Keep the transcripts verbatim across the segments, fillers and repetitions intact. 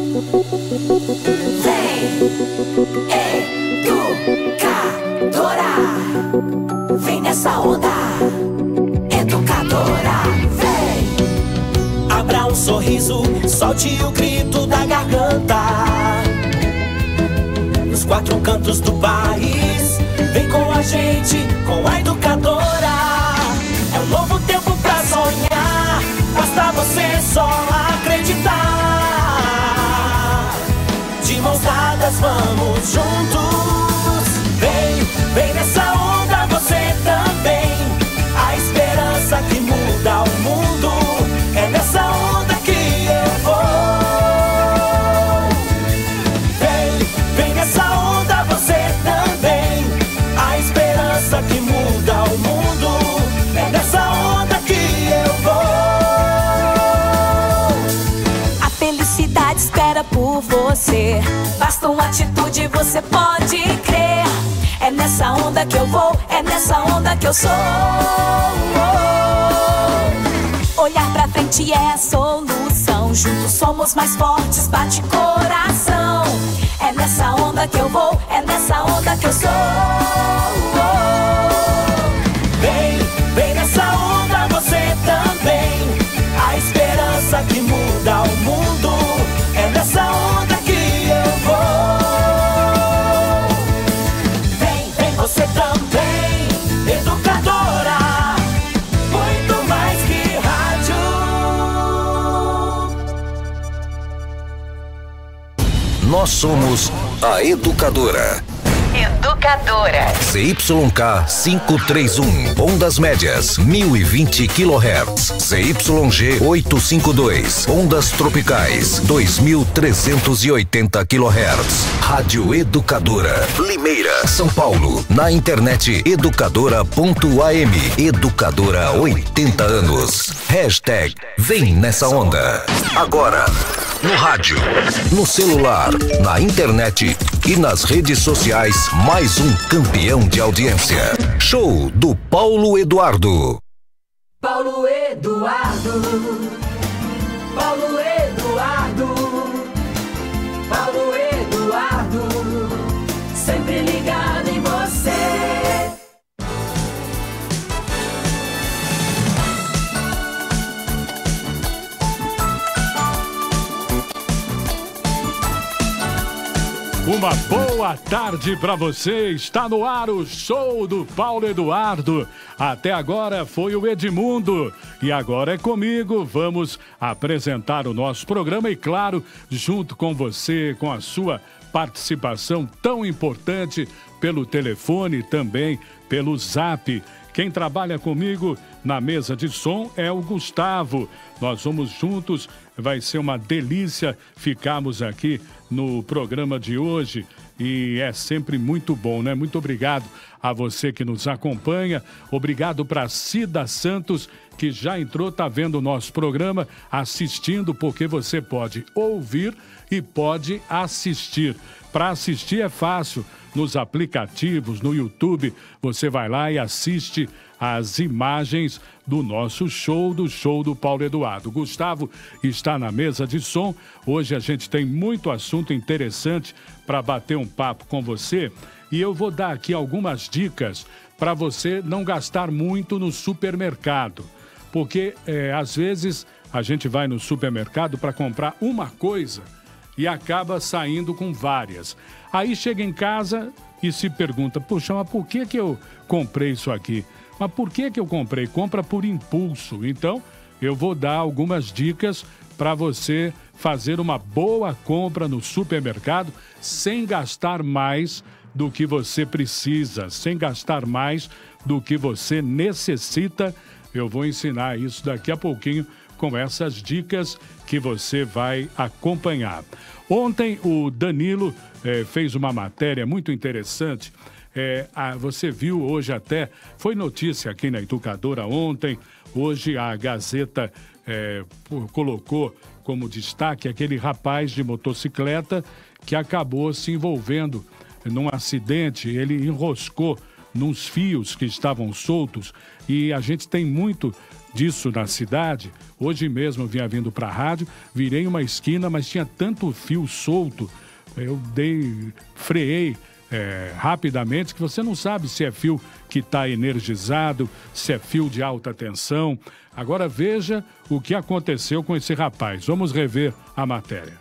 Educadora, vem nessa onda. Educadora, vem. Abra um sorriso, solte o grito da garganta. Nos quatro cantos do país, vem com a gente, com a educadora. É um novo tempo pra sonhar, basta você só acreditar. De mãos dadas vamos juntos. Vem, vem nessa onda você também. A esperança que muda o mundo. É nessa onda que eu vou. Vem, vem nessa onda você também. A esperança que muda o mundo. É nessa onda que eu vou. A felicidade espera por você. Basta uma atitude, você pode crer. É nessa onda que eu vou, é nessa onda que eu sou. Olhar pra frente é a solução. Juntos somos mais fortes, bate coração. É nessa onda que eu vou, é nessa onda que eu sou. Vem, vem nessa onda você também. A esperança que muda o mundo. É nessa onda que eu vou. Vem, vem você também, educadora. Muito mais que rádio. Nós somos a Educadora. Educadora. C Y K quinhentos e trinta e um, ondas médias, mil e vinte quilohertz. C Y G oitocentos e cinquenta e dois, ondas tropicais, dois mil trezentos e oitenta quilohertz. Rádio Educadora, Limeira, São Paulo. Na internet educadora ponto a m. Educadora oitenta anos. Hashtag Vem Nessa Onda. Agora, no rádio, no celular, na internet e nas redes sociais, mais um campeão de audiência. Show do Paulo Eduardo. Paulo Eduardo. Paulo Eduardo. Paulo Eduardo. Sempre ligado em você. Uma boa tarde para você. Está no ar o show do Paulo Eduardo. Até agora foi o Edmundo e agora é comigo. Vamos apresentar o nosso programa e, claro, junto com você, com a sua participação tão importante pelo telefone, também pelo Zap. Quem trabalha comigo na mesa de som é o Gustavo. Nós vamos juntos, vai ser uma delícia ficarmos aqui no programa de hoje e é sempre muito bom, né? Muito obrigado a você que nos acompanha. Obrigado para Cida Santos, que já entrou, tá vendo o nosso programa, assistindo, porque você pode ouvir e pode assistir. Para assistir é fácil, nos aplicativos, no YouTube, você vai lá e assiste as imagens do nosso show, do show do Paulo Eduardo. Gustavo está na mesa de som. Hoje a gente tem muito assunto interessante para bater um papo com você e eu vou dar aqui algumas dicas para você não gastar muito no supermercado. Porque é, às vezes a gente vai no supermercado para comprar uma coisa e acaba saindo com várias. Aí chega em casa e se pergunta, puxa, mas por que que eu comprei isso aqui? Mas por que que eu comprei? Compra por impulso. Então, eu vou dar algumas dicas para você fazer uma boa compra no supermercado sem gastar mais do que você precisa, sem gastar mais do que você necessita. Eu vou ensinar isso daqui a pouquinho com essas dicas que você vai acompanhar. Ontem o Danilo eh, fez uma matéria muito interessante. É, a, você viu hoje até, foi notícia aqui na Educadora ontem, hoje a Gazeta é, colocou como destaque aquele rapaz de motocicleta que acabou se envolvendo num acidente, ele enroscou nos fios que estavam soltos e a gente tem muito disso na cidade. Hoje mesmo eu vinha vindo para a rádio, virei uma esquina, mas tinha tanto fio solto, eu dei, freei é, rapidamente, que você não sabe se é fio que está energizado, se é fio de alta tensão. Agora veja o que aconteceu com esse rapaz. Vamos rever a matéria.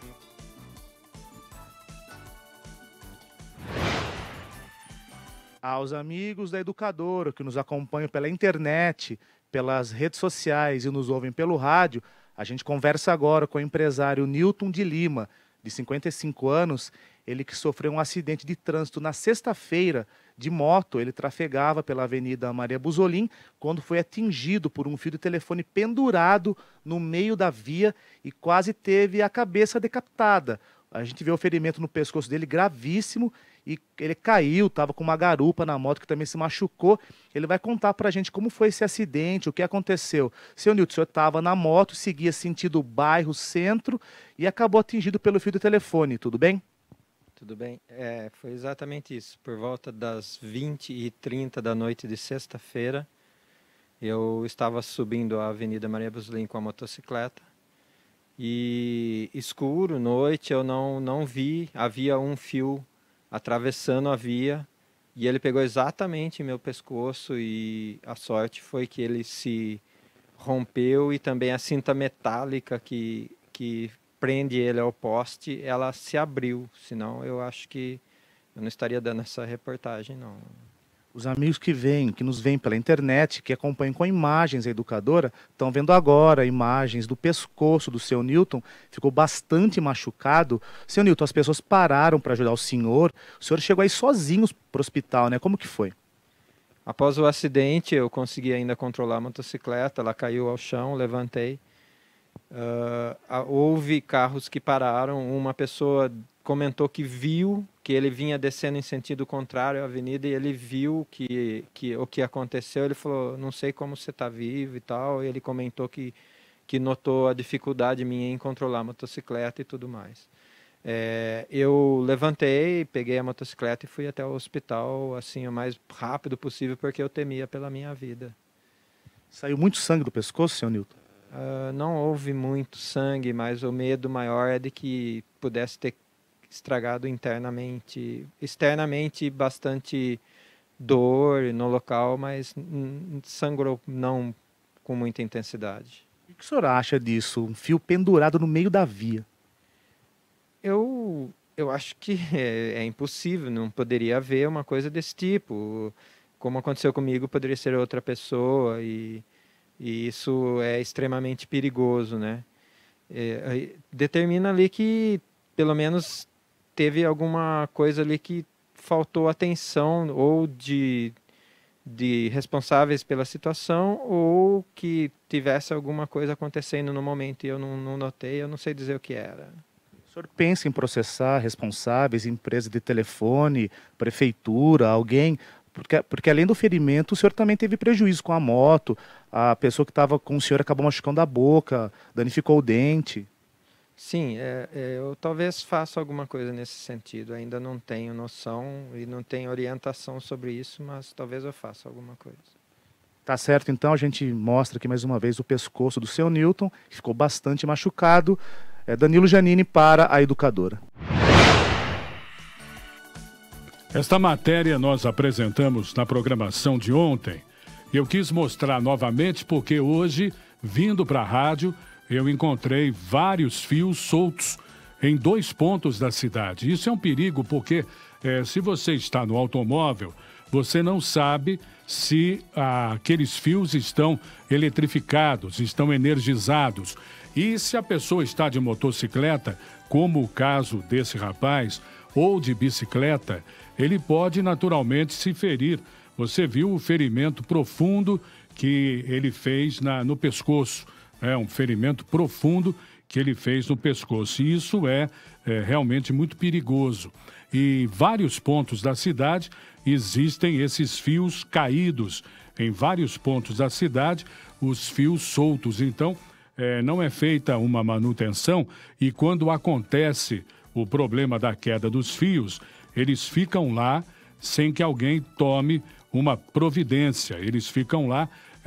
Aos amigos da Educadora que nos acompanham pela internet, pelas redes sociais e nos ouvem pelo rádio, a gente conversa agora com o empresário Nilton de Lima, de cinquenta e cinco anos, ele que sofreu um acidente de trânsito na sexta-feira de moto. Ele trafegava pela Avenida Maria Busolim quando foi atingido por um fio de telefone pendurado no meio da via e quase teve a cabeça decapitada. A gente vê o ferimento no pescoço dele gravíssimo e ele caiu, estava com uma garupa na moto que também se machucou. Ele vai contar para a gente como foi esse acidente, o que aconteceu. Seu Nilton, o senhor estava na moto, seguia sentido bairro, centro e acabou atingido pelo fio de telefone, tudo bem? Tudo bem, é, foi exatamente isso. Por volta das vinte e trinta da noite de sexta-feira, eu estava subindo a Avenida Maria Busolim com a motocicleta. E escuro, noite, eu não, não vi, havia um fio atravessando a via e ele pegou exatamente meu pescoço e a sorte foi que ele se rompeu e também a cinta metálica que, que prende ele ao poste, ela se abriu, senão eu acho que eu não estaria dando essa reportagem, não. Os amigos que vêm, que nos veem pela internet, que acompanham com imagens a Educadora, estão vendo agora imagens do pescoço do seu Nilton, ficou bastante machucado. Seu Nilton, as pessoas pararam para ajudar o senhor, o senhor chegou aí sozinho para o hospital, né? Como que foi? Após o acidente, eu consegui ainda controlar a motocicleta, ela caiu ao chão, levantei. Uh, houve carros que pararam, uma pessoa comentou que viu que ele vinha descendo em sentido contrário à avenida e ele viu que, que o que aconteceu. Ele falou, não sei como você está vivo e tal. E ele comentou que, que notou a dificuldade minha em controlar a motocicleta e tudo mais. É, eu levantei, peguei a motocicleta e fui até o hospital assim, o mais rápido possível, porque eu temia pela minha vida. Saiu muito sangue do pescoço, seu Nilton? Uh, não houve muito sangue, mas o medo maior é de que pudesse ter estragado internamente, externamente bastante dor no local, mas sangrou não com muita intensidade. O que o senhor acha disso? Um fio pendurado no meio da via? Eu, eu acho que é, é impossível, não poderia haver uma coisa desse tipo. Como aconteceu comigo, poderia ser outra pessoa e, e isso é extremamente perigoso, né? É, determina ali que, pelo menos, teve alguma coisa ali que faltou atenção ou de, de responsáveis pela situação ou que tivesse alguma coisa acontecendo no momento e eu não, não notei, eu não sei dizer o que era. O senhor pensa em processar responsáveis, empresa de telefone, prefeitura, alguém? Porque, porque além do ferimento, o senhor também teve prejuízo com a moto, a pessoa que estava com o senhor acabou machucando a boca, danificou o dente. Sim, é, é, eu talvez faça alguma coisa nesse sentido. Ainda não tenho noção e não tenho orientação sobre isso, mas talvez eu faça alguma coisa. Tá certo, então a gente mostra aqui mais uma vez o pescoço do seu Nilton, que ficou bastante machucado. É Danilo Giannini para a Educadora. Esta matéria nós apresentamos na programação de ontem. Eu quis mostrar novamente porque hoje, vindo para a rádio, eu encontrei vários fios soltos em dois pontos da cidade. Isso é um perigo porque é, se você está no automóvel, você não sabe se ah, aqueles fios estão eletrificados, estão energizados. E se a pessoa está de motocicleta, como o caso desse rapaz, ou de bicicleta, ele pode naturalmente se ferir. Você viu o ferimento profundo que ele fez na, no pescoço. É um ferimento profundo que ele fez no pescoço. E isso é, é realmente muito perigoso. E vários pontos da cidade existem esses fios caídos. Em vários pontos da cidade, os fios soltos. Então, é, não é feita uma manutenção e quando acontece o problema da queda dos fios, eles ficam lá sem que alguém tome uma providência. Eles ficam lá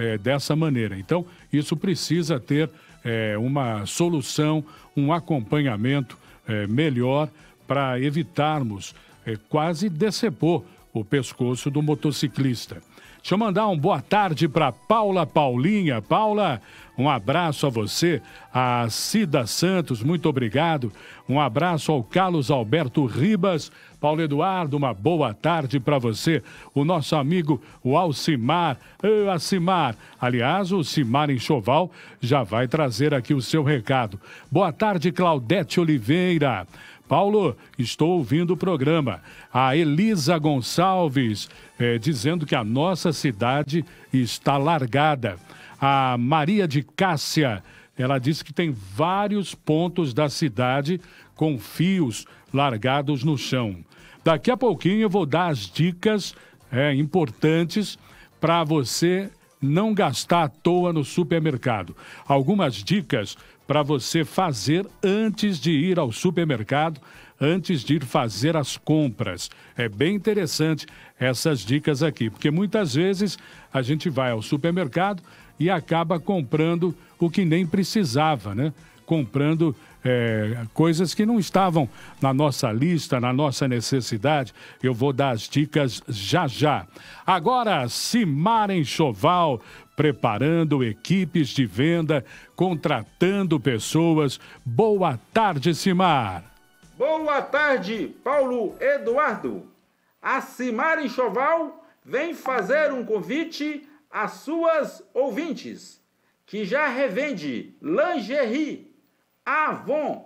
é, dessa maneira. Então, isso precisa ter é, uma solução, um acompanhamento é, melhor para evitarmos é, quase decepor o pescoço do motociclista. Deixa eu mandar um boa tarde para Paula Paulinha. Paula, um abraço a você. A Cida Santos, muito obrigado. Um abraço ao Carlos Alberto Ribas. Paulo Eduardo, uma boa tarde para você. O nosso amigo, o Alcimar. Ô, Alcimar. Aliás, o Cimar Enxoval já vai trazer aqui o seu recado. Boa tarde, Claudete Oliveira. Paulo, estou ouvindo o programa. A Elisa Gonçalves, eh, dizendo que a nossa cidade está largada. A Maria de Cássia, ela disse que tem vários pontos da cidade com fios largados no chão. Daqui a pouquinho eu vou dar as dicas é, importantes para você não gastar à toa no supermercado. Algumas dicas para você fazer antes de ir ao supermercado, antes de ir fazer as compras. É bem interessante essas dicas aqui, porque muitas vezes a gente vai ao supermercado e acaba comprando o que nem precisava, né? Comprando é, coisas que não estavam na nossa lista, na nossa necessidade. Eu vou dar as dicas já já. Agora, Cimar Enxoval, preparando equipes de venda, contratando pessoas. Boa tarde, Cimar. Boa tarde, Paulo Eduardo. A Cimar Enxoval vem fazer um convite às suas ouvintes, que já revende lingerie, Avon,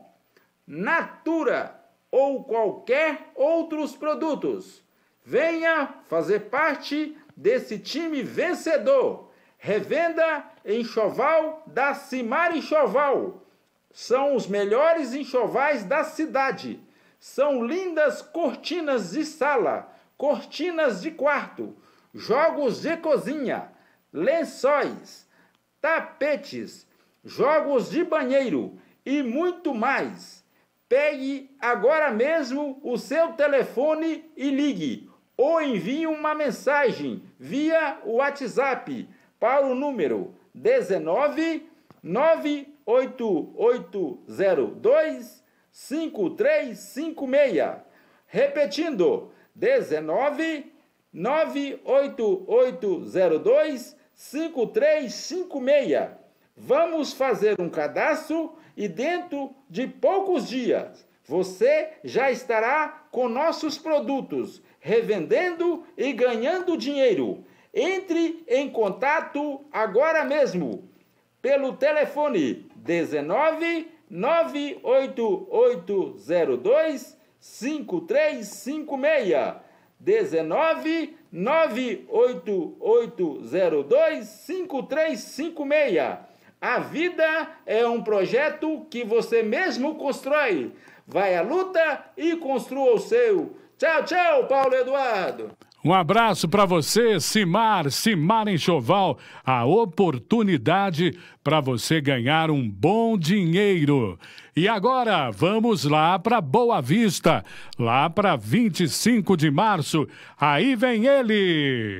Natura ou qualquer outros produtos. Venha fazer parte desse time vencedor. Revenda enxoval da Cimar Enxoval. São os melhores enxovais da cidade. São lindas cortinas de sala, cortinas de quarto, jogos de cozinha, lençóis, tapetes, jogos de banheiro e muito mais. Pegue agora mesmo o seu telefone e ligue, ou envie uma mensagem via WhatsApp para o número dezenove, nove oito oito zero dois, cinco três cinco seis. Repetindo, dezenove, nove oito oito zero dois, cinco três cinco seis. Vamos fazer um cadastro e dentro de poucos dias você já estará com nossos produtos, revendendo e ganhando dinheiro. Entre em contato agora mesmo pelo telefone dezenove, nove oito oito zero dois, cinco três cinco seis. dezenove, nove oito oito zero dois, cinco três cinco seis. A vida é um projeto que você mesmo constrói. Vai à luta e construa o seu. Tchau, tchau, Paulo Eduardo. Um abraço para você, Cimar, Cimar Enxoval. A oportunidade para você ganhar um bom dinheiro. E agora, vamos lá para Boa Vista, lá para vinte e cinco de março. Aí vem ele!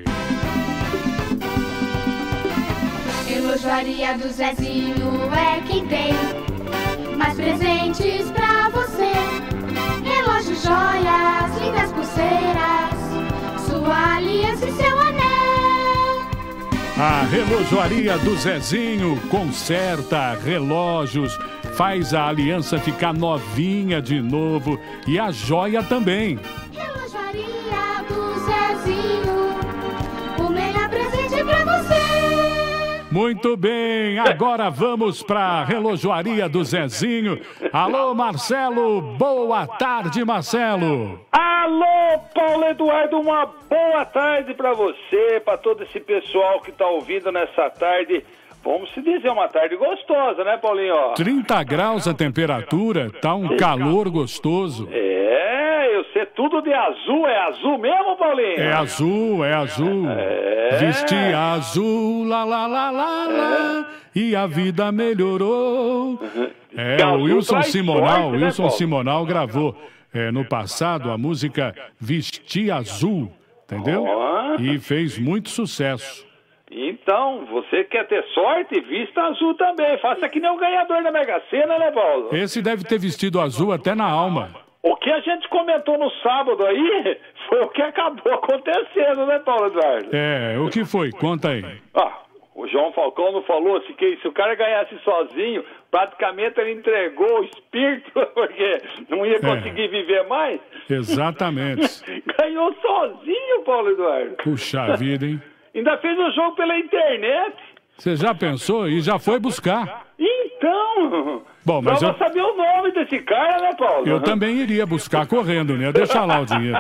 Relojoaria do Zezinho é quem tem mais presentes pra você. Relógios, joias, lindas pulseiras, sua aliança e seu anel. A Relojoaria do Zezinho conserta relógios, faz a aliança ficar novinha de novo e a joia também. Relojoaria do Zezinho, o melhor presente pra você. Muito bem, agora vamos para a Relojoaria do Zezinho. Alô, Marcelo, boa tarde, Marcelo. Alô, Paulo Eduardo, uma boa tarde para você, para todo esse pessoal que está ouvindo nessa tarde. Vamos se dizer, uma tarde gostosa, né, Paulinho? trinta graus a temperatura, tá um calor gostoso. É, eu sei tudo de azul, é azul mesmo, Paulinho? É azul, é azul. É. Vestir azul, lá, lá, lá, lá, lá, e a vida melhorou. É, o Wilson Simonal, sorte, né, Wilson Paulo? Simonal gravou é, no passado a música Vestir Azul, entendeu? Oh. E fez muito sucesso. Então, Então, você quer ter sorte? Vista azul também. Faça que nem o ganhador da Mega Sena, né, Paulo? Esse deve ter vestido azul até na alma. O que a gente comentou no sábado aí foi o que acabou acontecendo, né, Paulo Eduardo? É, o que foi? Conta aí. Ah, o João Falcão não falou assim, que se o cara ganhasse sozinho, praticamente ele entregou o espírito, porque não ia conseguir é. viver mais. Exatamente. Ganhou sozinho, Paulo Eduardo. Puxa vida, hein? Ainda fez o jogo pela internet. Você já pensou e já foi buscar? Então... Bom, mas eu... eu saber o nome desse cara, né, Paulo? Eu também iria buscar correndo, né? Deixa lá o dinheiro.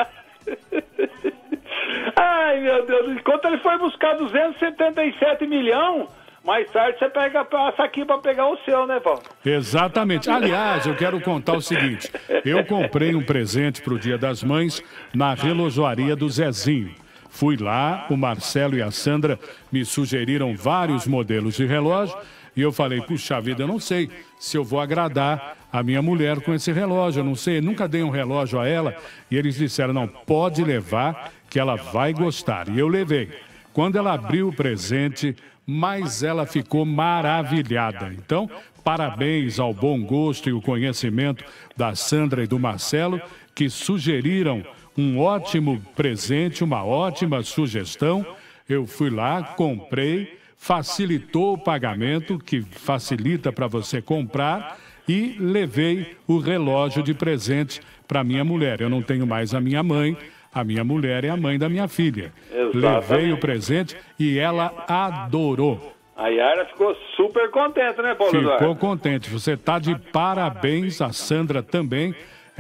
Ai, meu Deus. Enquanto ele foi buscar duzentos e setenta e sete milhões, mais tarde você pega, passa aqui para pegar o seu, né, Paulo? Exatamente. Aliás, eu quero contar o seguinte. Eu comprei um presente para o Dia das Mães na relojoaria do Zezinho. Fui lá, o Marcelo e a Sandra me sugeriram vários modelos de relógio e eu falei, puxa vida, eu não sei se eu vou agradar a minha mulher com esse relógio, eu não sei, nunca dei um relógio a ela. E eles disseram, não, pode levar que ela vai gostar. E eu levei. Quando ela abriu o presente, mas ela ficou maravilhada. Então, parabéns ao bom gosto e o conhecimento da Sandra e do Marcelo, que sugeriram um ótimo presente, uma ótima sugestão. Eu fui lá, comprei, facilitou o pagamento, que facilita para você comprar, e levei o relógio de presente para minha mulher. Eu não tenho mais a minha mãe, a minha mulher é a mãe da minha filha. Exatamente. Levei o presente e ela adorou. A Yara ficou super contente, né, Paulo Eduardo? Ficou contente. Você está de parabéns, a Sandra também.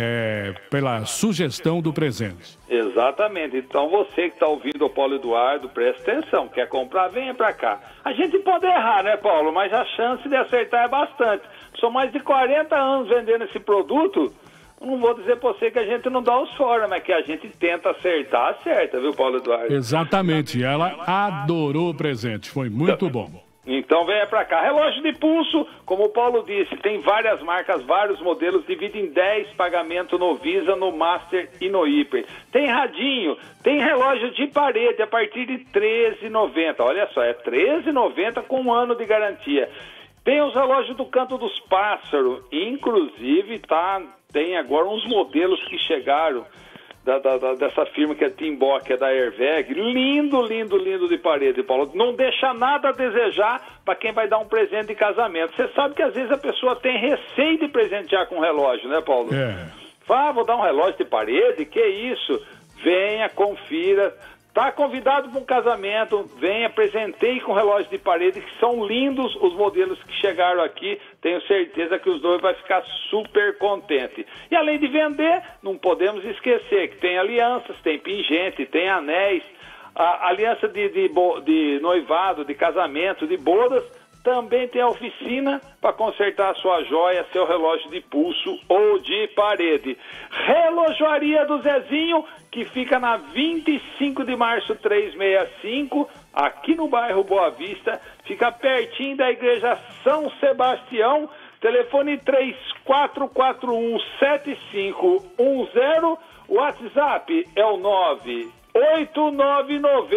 É, pela sugestão do presente. Exatamente. Então você que está ouvindo o Paulo Eduardo, preste atenção. Quer comprar, venha para cá. A gente pode errar, né, Paulo? Mas a chance de acertar é bastante. São mais de quarenta anos vendendo esse produto. Não vou dizer para você que a gente não dá os fora, mas que a gente tenta acertar, acerta, viu, Paulo Eduardo? Exatamente. Ela adorou o presente. Foi muito bom. Então venha para cá. Relógio de pulso, como o Paulo disse, tem várias marcas, vários modelos, divide em dez pagamentos no Visa, no Master e no Hiper. Tem radinho, tem relógio de parede a partir de treze reais e noventa centavos. Olha só, é treze reais e noventa centavos com um ano de garantia. Tem os relógios do Canto dos Pássaros, inclusive tá, tem agora uns modelos que chegaram Da, da, da, dessa firma que é Timbó, que é da Airveg, lindo, lindo, lindo de parede, Paulo. Não deixa nada a desejar para quem vai dar um presente de casamento. Você sabe que às vezes a pessoa tem receio de presentear com relógio, né, Paulo? É. Fala, ah, vou dar um relógio de parede? Que isso? Venha, confira. Tá convidado para um casamento, venha, presenteie com relógio de parede, que são lindos os modelos que chegaram aqui. Tenho certeza que os dois vão ficar super contentes. E além de vender, não podemos esquecer que tem alianças, tem pingente, tem anéis, a aliança de, de, de noivado, de casamento, de bodas. Também tem a oficina para consertar a sua joia, seu relógio de pulso ou de parede. Relojoaria do Zezinho, que fica na vinte e cinco de março trezentos e sessenta e cinco, aqui no bairro Boa Vista, fica pertinho da igreja São Sebastião. Telefone três quatro quatro um, sete cinco um zero, o WhatsApp é o nove oito nove nove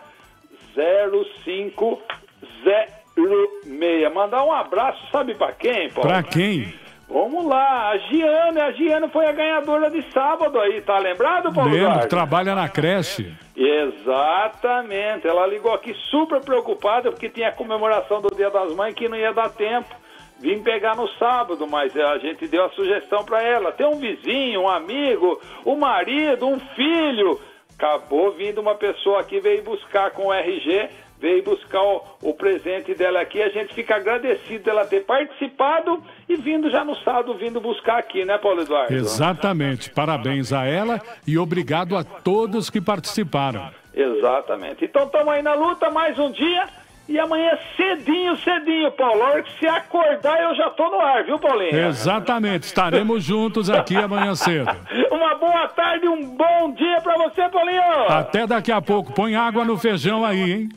zero zero cinco zero. Meia. Mandar um abraço, sabe pra quem, Paulo? Pra quem? Vamos lá, a Giana, a Giana foi a ganhadora de sábado aí, tá lembrado, Paulo? Lembro, trabalha na creche. Exatamente, ela ligou aqui super preocupada porque tinha a comemoração do Dia das Mães que não ia dar tempo. Vim pegar no sábado, mas a gente deu a sugestão pra ela. Tem um vizinho, um amigo, um marido, um filho. Acabou vindo uma pessoa aqui, veio buscar com o R G, veio buscar o, o presente dela aqui. A gente fica agradecido dela ter participado e vindo já no sábado, vindo buscar aqui, né, Paulo Eduardo? Exatamente. Parabéns a ela e obrigado a todos que participaram. Exatamente. Então estamos aí na luta, mais um dia. E amanhã cedinho, cedinho, Paulo. A hora que se acordar, eu já tô no ar, viu, Paulinho? Exatamente. Estaremos juntos aqui amanhã cedo. Uma boa tarde, um bom dia pra você, Paulinho. Até daqui a pouco. Põe água no feijão aí, hein?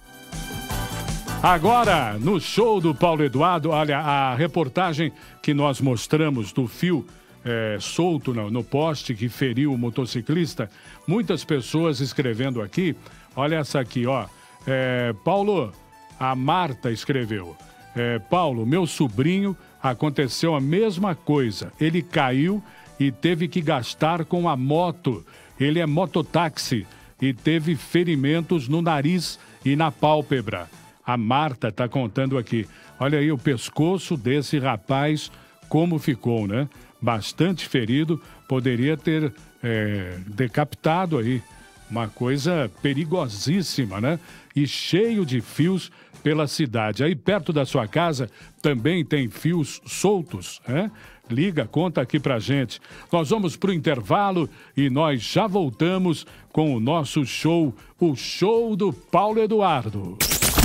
Agora, no show do Paulo Eduardo, olha, a reportagem que nós mostramos do fio é, solto no, no poste que feriu o motociclista, muitas pessoas escrevendo aqui, olha essa aqui, ó. É, Paulo, a Marta escreveu. É, Paulo, meu sobrinho, aconteceu a mesma coisa. Ele caiu e teve que gastar com a moto. Ele é mototáxi e teve ferimentos no nariz e na pálpebra. A Marta está contando aqui. Olha aí o pescoço desse rapaz, como ficou, né? Bastante ferido, poderia ter é, decapitado aí. Uma coisa perigosíssima, né? E cheio de fios pela cidade. Aí perto da sua casa também tem fios soltos, né? Liga, conta aqui pra gente. Nós vamos pro intervalo e nós já voltamos com o nosso show, o show do Paulo Eduardo.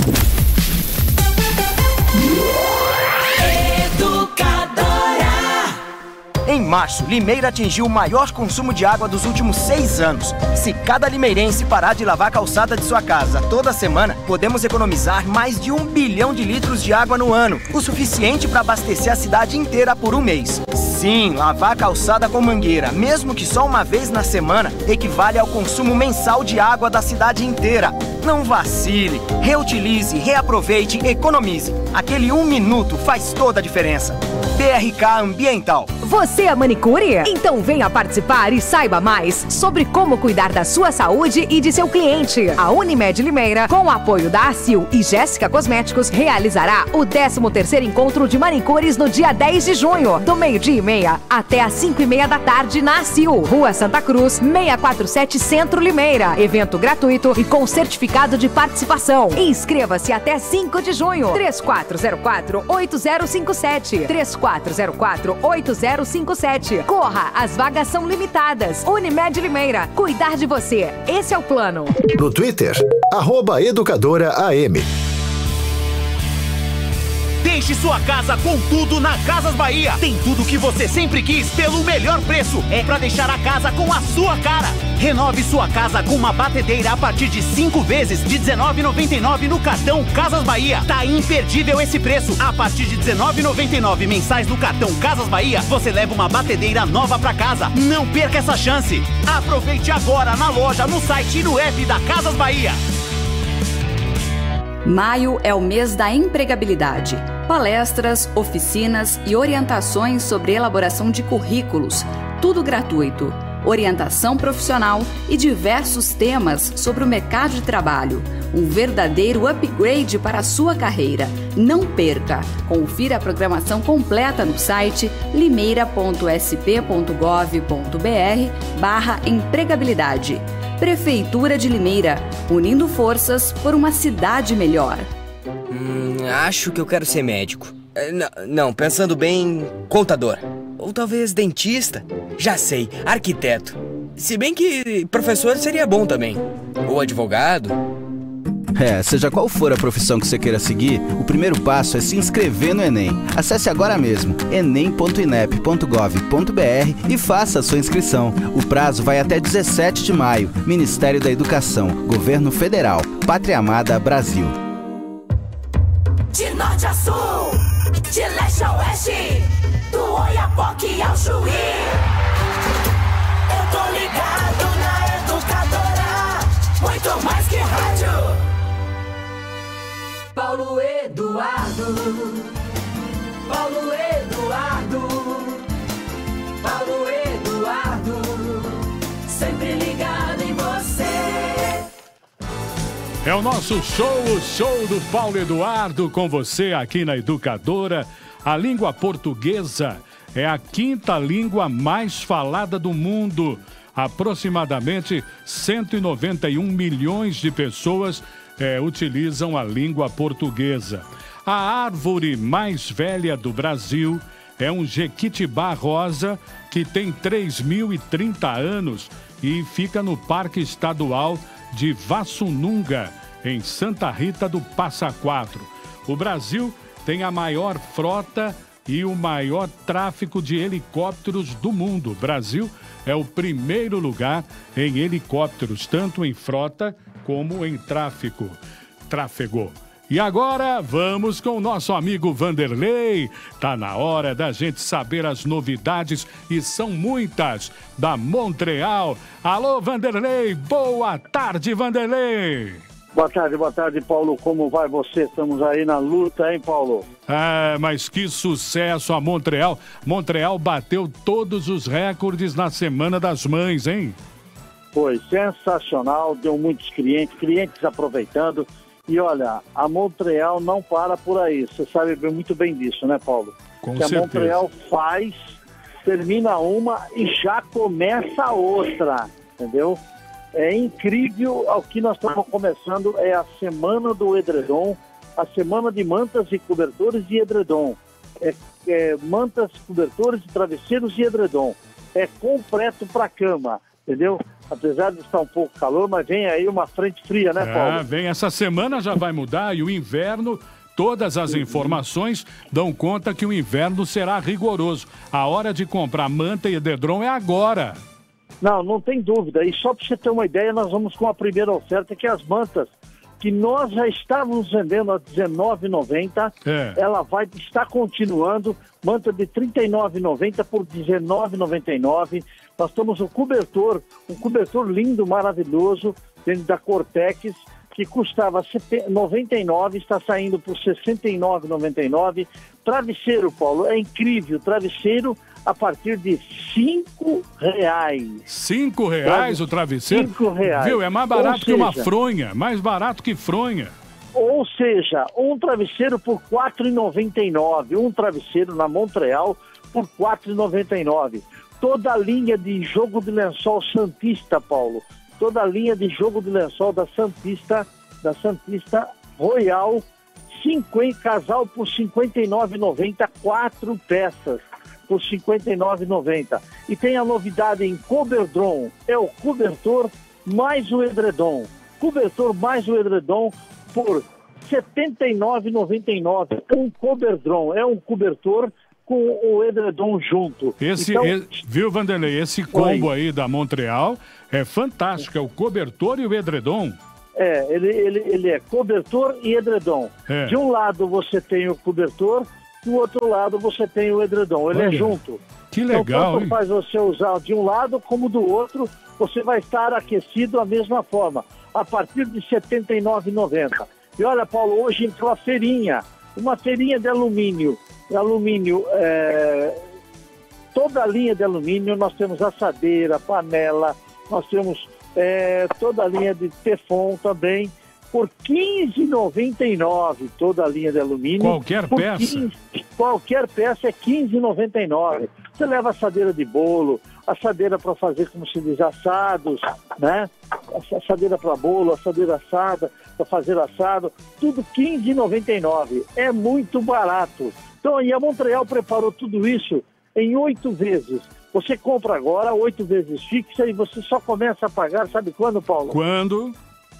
Em março, Limeira atingiu o maior consumo de água dos últimos seis anos. Se cada limeirense parar de lavar a calçada de sua casa toda semana, podemos economizar mais de um bilhão de litros de água no ano, o suficiente para abastecer a cidade inteira por um mês. Sim, lavar a calçada com mangueira, mesmo que só uma vez na semana, equivale ao consumo mensal de água da cidade inteira. Não vacile, reutilize, reaproveite, economize. Aquele um minuto faz toda a diferença. B R K Ambiental. Você é manicure? Então venha participar e saiba mais sobre como cuidar da sua saúde e de seu cliente. A Unimed Limeira, com o apoio da ACIL e Jéssica Cosméticos, realizará o décimo terceiro encontro de manicures no dia dez de junho, do meio-dia e meia até às cinco e meia da tarde na ACIL, Rua Santa Cruz, seiscentos e quarenta e sete, Centro Limeira. Evento gratuito e com certificado de participação. Inscreva-se até cinco de junho. três quatro zero quatro, oito zero cinco sete. três quatro zero quatro, oito zero cinco sete. Corra, as vagas são limitadas. Unimed Limeira, cuidar de você. Esse é o plano. No Twitter, arroba Educadora A M. Deixe sua casa com tudo na Casas Bahia. Tem tudo que você sempre quis pelo melhor preço. É pra deixar a casa com a sua cara. Renove sua casa com uma batedeira a partir de cinco vezes de dezenove reais e noventa e nove centavos no cartão Casas Bahia. Tá imperdível esse preço. A partir de dezenove reais e noventa e nove centavos mensais no cartão Casas Bahia, você leva uma batedeira nova pra casa. Não perca essa chance. Aproveite agora na loja, no site e no app da Casas Bahia. Maio é o mês da empregabilidade. Palestras, oficinas e orientações sobre elaboração de currículos, tudo gratuito. Orientação profissional e diversos temas sobre o mercado de trabalho. Um verdadeiro upgrade para a sua carreira. Não perca! Confira a programação completa no site limeira ponto s p ponto gov ponto b r barra empregabilidade. Prefeitura de Limeira, unindo forças por uma cidade melhor. Hum, acho que eu quero ser médico. Não, não, pensando bem, contador. Ou talvez dentista. Já sei, arquiteto. Se bem que professor seria bom também. Ou advogado. É, seja qual for a profissão que você queira seguir, o primeiro passo é se inscrever no Enem. Acesse agora mesmo enem ponto inep ponto gov ponto b r e faça a sua inscrição. O prazo vai até dezessete de maio. Ministério da Educação, Governo Federal, Pátria Amada, Brasil. De norte a sul, de leste a oeste, do Oiapoque ao Chuí. Eu tô ligado na Educadora, muito mais que rádio. Paulo Eduardo, Paulo Eduardo, Paulo Eduardo, sempre ligado em você. É o nosso show, o show do Paulo Eduardo, com você aqui na Educadora. A língua portuguesa é a quinta língua mais falada do mundo. Aproximadamente cento e noventa e um milhões de pessoas É, utilizam a língua portuguesa. A árvore mais velha do Brasil é um jequitibá rosa que tem três mil e trinta anos e fica no Parque Estadual de Vassununga, em Santa Rita do Passa Quatro. O Brasil tem a maior frota e o maior tráfego de helicópteros do mundo. O Brasil é o primeiro lugar em helicópteros, tanto em frota como em tráfego. Tráfego. E agora vamos com o nosso amigo Vanderlei. Tá na hora da gente saber as novidades, e são muitas, da Montreal. Alô, Vanderlei, boa tarde, Vanderlei. Boa tarde, boa tarde, Paulo. Como vai você? Estamos aí na luta, hein, Paulo? Ah, mas que sucesso a Montreal. Montreal bateu todos os recordes na Semana das Mães, hein? Foi sensacional, deu muitos clientes, clientes aproveitando. E olha, a Montreal não para por aí. Você sabe muito bem disso, né, Paulo? Com que certeza. A Montreal faz, termina uma e já começa outra, entendeu? É incrível o que nós estamos começando, é a Semana do Edredom, a Semana de Mantas e Cobertores e Edredom. É, é mantas, cobertores, travesseiros e edredom. É completo para cama, entendeu? Apesar de estar um pouco calor, mas vem aí uma frente fria, né, Paulo? Ah, vem, essa semana já vai mudar e o inverno, todas as informações dão conta que o inverno será rigoroso. A hora de comprar manta e edredom é agora. Não, não tem dúvida. E só para você ter uma ideia, nós vamos com a primeira oferta, que é as mantas, que nós já estávamos vendendo a dezenove reais e noventa centavos. É. Ela vai estar continuando, manta de trinta e nove reais e noventa centavos por dezenove reais e noventa e nove centavos. Nós temos um cobertor, um cobertor lindo, maravilhoso, dentro da Cortex, que custava noventa e nove reais, está saindo por sessenta e nove reais e noventa e nove centavos. Travesseiro, Paulo, é incrível. Travesseiro a partir de cinco reais. Cinco reais o travesseiro? Cinco reais. Viu, é mais barato Ou que uma seja, fronha, mais barato que fronha. Ou seja, um travesseiro por quatro reais e noventa e nove centavos. Um travesseiro na Montreal por quatro reais e noventa e nove centavos. Toda a linha de jogo de lençol Santista, Paulo. Toda a linha de jogo de lençol da Santista, da Santista Royal, cinquenta, casal por cinquenta e nove reais e noventa centavos, quatro peças por cinquenta e nove reais e noventa centavos. E tem a novidade em Coberdron, é o cobertor mais o edredom. Cobertor mais o edredom por setenta e nove reais e noventa e nove centavos. Um Coberdron, é um cobertor com o edredom junto. Esse, então, e- viu, Vanderlei, esse combo aí da Montreal é fantástico, é o cobertor e o edredom. É, ele, ele, ele é cobertor e edredom. É. De um lado você tem o cobertor, do outro lado você tem o edredom. Ele Olha, é junto. que legal, então, tanto hein? faz você usar de um lado como do outro, você vai estar aquecido da mesma forma, a partir de setenta e nove reais e noventa centavos. E olha, Paulo, hoje entrou a feirinha, uma feirinha de alumínio. Alumínio, é... toda a linha de alumínio, nós temos assadeira, panela, nós temos é, toda a linha de Teflon também, por quinze reais e noventa e nove centavos, toda a linha de alumínio. Qualquer Por peça? quinze qualquer peça é quinze reais e noventa e nove centavos. Você leva assadeira de bolo, assadeira para fazer, como se diz, assados, né? Assadeira para bolo, assadeira assada, para fazer assado, tudo quinze reais e noventa e nove centavos. É muito barato. Então, e a Montreal preparou tudo isso em oito vezes. Você compra agora, oito vezes fixa, e você só começa a pagar, sabe quando, Paulo? Quando?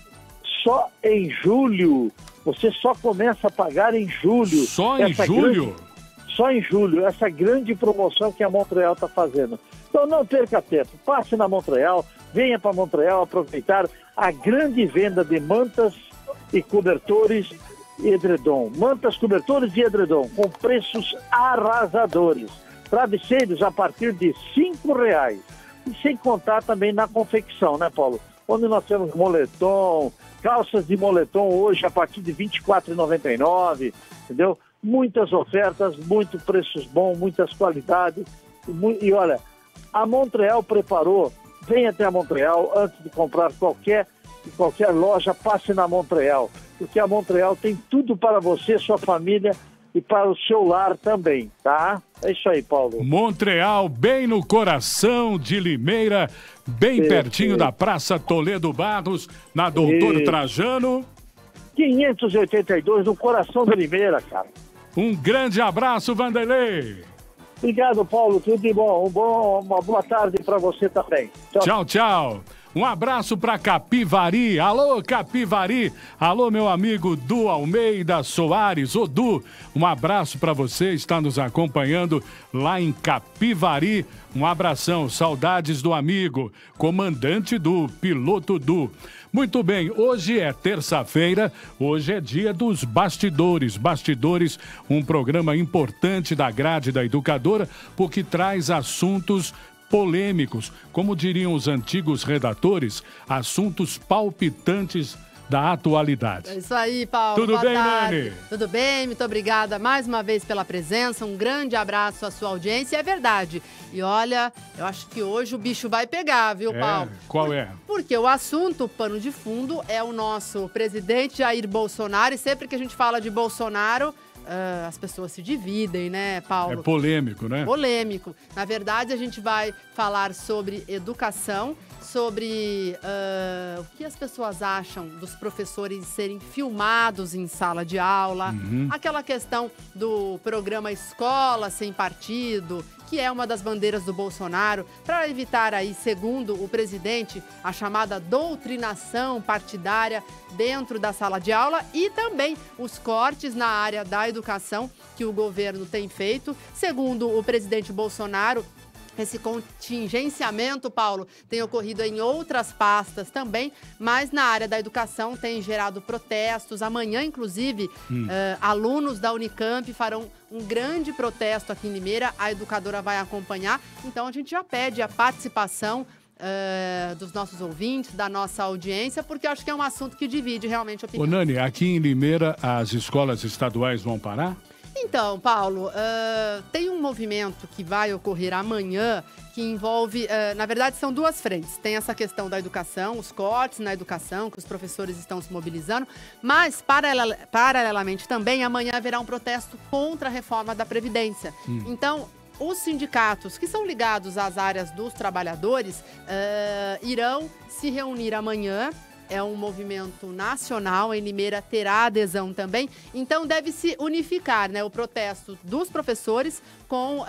Só em julho. Você só começa a pagar em julho. Só em julho? grande- Só em julho. Essa grande promoção que a Montreal está fazendo. Então não perca tempo. Passe na Montreal, venha para Montreal aproveitar a grande venda de mantas e cobertores e edredom. Mantas, cobertores e edredom, com preços arrasadores. Travesseiros a partir de cinco reais. E sem contar também na confecção, né, Paulo? Onde nós temos moletom, calças de moletom hoje a partir de vinte e quatro reais e noventa e nove centavos, entendeu? Muitas ofertas, muitos preços bons, muitas qualidades. E, mu- e olha, a Montreal preparou, venha até a Montreal antes de comprar qualquer, qualquer loja, passe na Montreal, porque a Montreal tem tudo para você, sua família e para o seu lar também, tá? É isso aí, Paulo. Montreal, bem no coração de Limeira, bem Isso, pertinho isso. da Praça Toledo Barros, na Doutor Isso. Trajano. quinhentos e oitenta e dois, no coração de Limeira, cara. Um grande abraço, Vanderlei. Obrigado, Paulo. Tudo de bom. Um bom uma boa tarde para você também. Tchau, tchau. Um abraço para Capivari. Alô, Capivari. Alô, meu amigo Du Almeida Soares. Ô, Du, um abraço para você. Está nos acompanhando lá em Capivari. Um abração. Saudades do amigo. Comandante Du, piloto Du. Muito bem, hoje é terça-feira, hoje é dia dos bastidores. Bastidores, um programa importante da grade da Educadora, porque traz assuntos polêmicos, como diriam os antigos redatores, assuntos palpitantes da atualidade. É isso aí, Paulo. Tudo Boa bem, tarde. Nani? Tudo bem, muito obrigada mais uma vez pela presença. Um grande abraço à sua audiência. É verdade. E olha, eu acho que hoje o bicho vai pegar, viu, É, Paulo? qual é? Porque o assunto, o pano de fundo, é o nosso presidente Jair Bolsonaro. E sempre que a gente fala de Bolsonaro, uh, as pessoas se dividem, né, Paulo? É polêmico, né? Polêmico. Na verdade, a gente vai falar sobre educação, sobre uh, o que as pessoas acham dos professores serem filmados em sala de aula, Uhum. aquela questão do programa Escola Sem Partido, que é uma das bandeiras do Bolsonaro, para evitar aí, segundo o presidente, a chamada doutrinação partidária dentro da sala de aula e também os cortes na área da educação que o governo tem feito. Segundo o presidente Bolsonaro, esse contingenciamento, Paulo, tem ocorrido em outras pastas também, mas na área da educação tem gerado protestos. Amanhã, inclusive, hum. uh, alunos da Unicamp farão um grande protesto aqui em Limeira. A educadora vai acompanhar. Então, a gente já pede a participação uh, dos nossos ouvintes, da nossa audiência, porque acho que é um assunto que divide realmente a opinião. Ô, Nani, aqui em Limeira, as escolas estaduais vão parar? Então, Paulo, uh, tem um movimento que vai ocorrer amanhã que envolve, uh, na verdade, são duas frentes. Tem essa questão da educação, os cortes na educação, que os professores estão se mobilizando, mas, paralela, paralelamente também, amanhã haverá um protesto contra a reforma da Previdência. Hum. Então, os sindicatos que são ligados às áreas dos trabalhadores uh, irão se reunir amanhã. É um movimento nacional, em Limeira terá adesão também. Então, deve se unificar, né, o protesto dos professores com uh,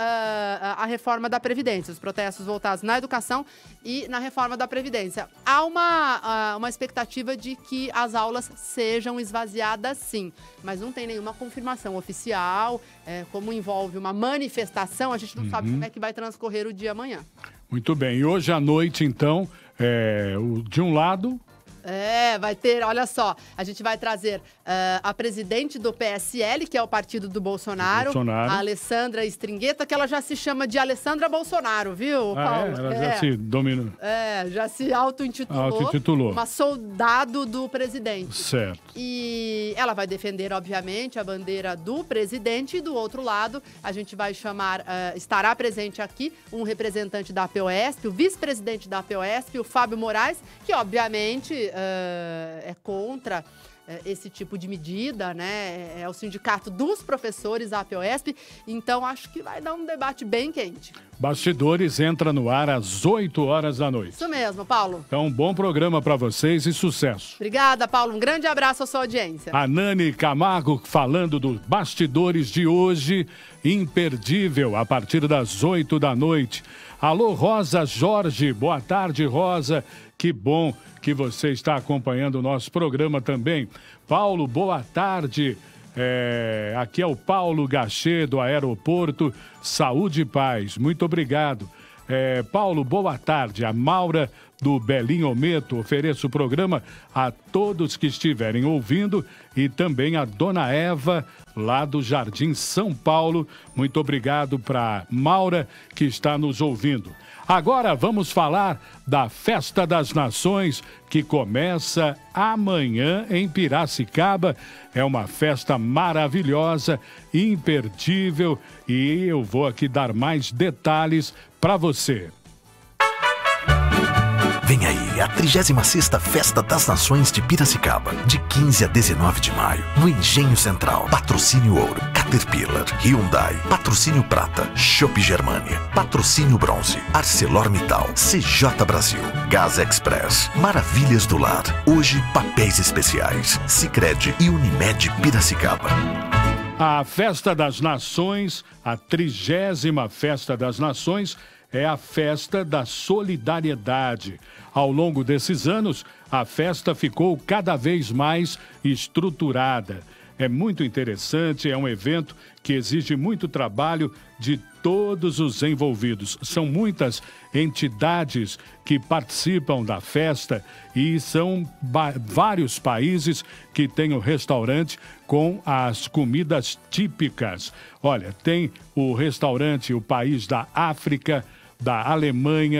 a reforma da Previdência. Os protestos voltados na educação e na reforma da Previdência. Há uma, uh, uma expectativa de que as aulas sejam esvaziadas, sim. Mas não tem nenhuma confirmação oficial. É, como envolve uma manifestação, a gente não uhum. sabe como é que vai transcorrer o dia amanhã. Muito bem. E hoje à noite, então, é, o, de um lado... É, vai ter, olha só, a gente vai trazer uh, a presidente do P S L, que é o partido do Bolsonaro, Bolsonaro. a Alessandra Stringhetta, que ela já se chama de Alessandra Bolsonaro, viu, ah, Paulo? É? Ela é. já se dominou. É, já se auto-intitulou, auto-intitulou uma soldado do presidente. Certo. E ela vai defender, obviamente, a bandeira do presidente e do outro lado a gente vai chamar, uh, estará presente aqui um representante da APOESP, o vice-presidente da APOESP, o Fábio Moraes, que obviamente... Uh, é contra uh, esse tipo de medida, né? É, é o sindicato dos professores, a APOESP. Então, acho que vai dar um debate bem quente. Bastidores entra no ar às oito horas da noite. Isso mesmo, Paulo. Então, um bom programa para vocês e sucesso. Obrigada, Paulo. Um grande abraço à sua audiência. A Nani Camargo falando dos bastidores de hoje, imperdível, a partir das oito da noite. Alô, Rosa Jorge. Boa tarde, Rosa. Que bom que você está acompanhando o nosso programa também. Paulo, boa tarde. É, aqui é o Paulo Gachê, do Aeroporto. Saúde e paz. Muito obrigado. É, Paulo, boa tarde. A Maura, do Belinho Ometo. Ofereço o programa a todos que estiverem ouvindo e também a Dona Eva, lá do Jardim São Paulo. Muito obrigado para Maura, que está nos ouvindo. Agora vamos falar da Festa das Nações, que começa amanhã em Piracicaba. É uma festa maravilhosa, imperdível, e eu vou aqui dar mais detalhes para você. Vem aí a trigésima sexta Festa das Nações de Piracicaba, de quinze a dezenove de maio, no Engenho Central. Patrocínio Ouro, Caterpillar, Hyundai. Patrocínio Prata, Chopp Germania. Patrocínio Bronze, ArcelorMittal, C J Brasil, Gás Express, Maravilhas do Lar. Hoje, papéis especiais, Sicredi e Unimed Piracicaba. A Festa das Nações, a trigésima Festa das Nações, é a festa da solidariedade. Ao longo desses anos, a festa ficou cada vez mais estruturada. É muito interessante, é um evento que exige muito trabalho de todos os envolvidos. São muitas entidades que participam da festa e são vários países que têm o restaurante com as comidas típicas. Olha, tem o restaurante, o país da África, da Alemanha,